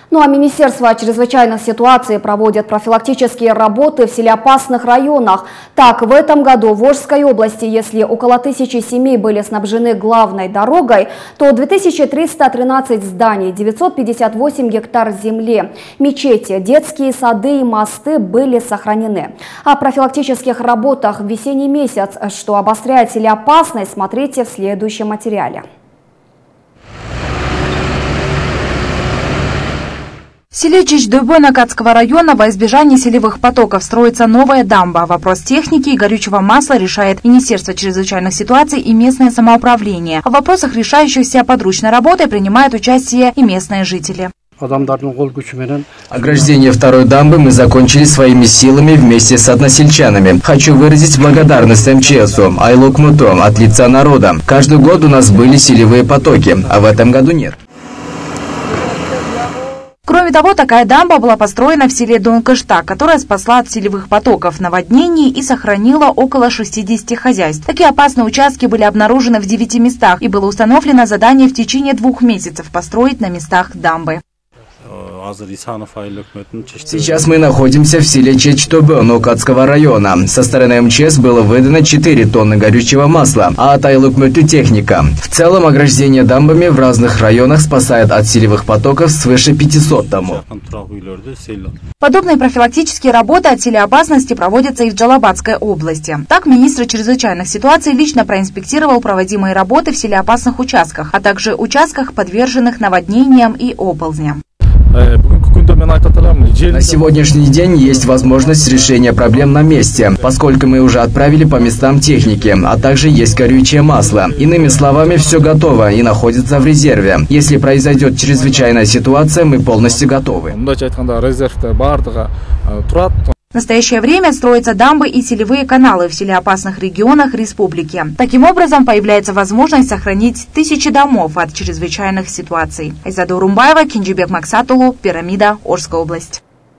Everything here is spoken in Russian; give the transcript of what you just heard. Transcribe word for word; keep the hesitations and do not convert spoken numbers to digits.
Ну а Министерство чрезвычайных ситуаций проводит профилактические работы в селеопасных районах. Так, в этом году в Волжской области, если около тысячи семей были снабжены главной дорогой, то две тысячи триста тринадцать зданий, девятьсот пятьдесят восемь гектар земли, мечети, детские сады и мосты были сохранены. О профилактических работах в весенний месяц, что обостряет селеопасность, смотрите в следующем материале. В селе Чич-Дойбой Накатского района во избежание селевых потоков строится новая дамба. Вопрос техники и горючего масла решает Министерство чрезвычайных ситуаций и местное самоуправление. В вопросах, решающихся подручной работой, принимают участие и местные жители. Ограждение второй дамбы мы закончили своими силами вместе с односельчанами. Хочу выразить благодарность эм че эсу, Айлукмуту от лица народа. Каждый год у нас были селевые потоки, а в этом году нет. Кроме того, такая дамба была построена в селе Донкышта, которая спасла от селевых потоков, наводнений и сохранила около шестидесяти хозяйств. Такие опасные участки были обнаружены в девяти местах, и было установлено задание в течение двух месяцев построить на местах дамбы. Сейчас мы находимся в селе Чич-Дойбой Накатского района. Со стороны эм че эс было выдано четыре тонны горючего масла, а от Айлукмуту техника. В целом ограждение дамбами в разных районах спасает от селевых потоков свыше пятисот домов. Подобные профилактические работы от селеопасности проводятся и в Джалабадской области. Так, министр чрезвычайных ситуаций лично проинспектировал проводимые работы в селеопасных участках, а также участках, подверженных наводнениям и оползням. На сегодняшний день есть возможность решения проблем на месте, поскольку мы уже отправили по местам техники, а также есть горючее масло. Иными словами, все готово и находится в резерве. Если произойдет чрезвычайная ситуация, мы полностью готовы. В настоящее время строятся дамбы и селевые каналы в селеопасных регионах республики. Таким образом, появляется возможность сохранить тысячи домов от чрезвычайных ситуаций. Айзада Урумбаева, Кенжибек Максатулу, Пирамида, Орская область.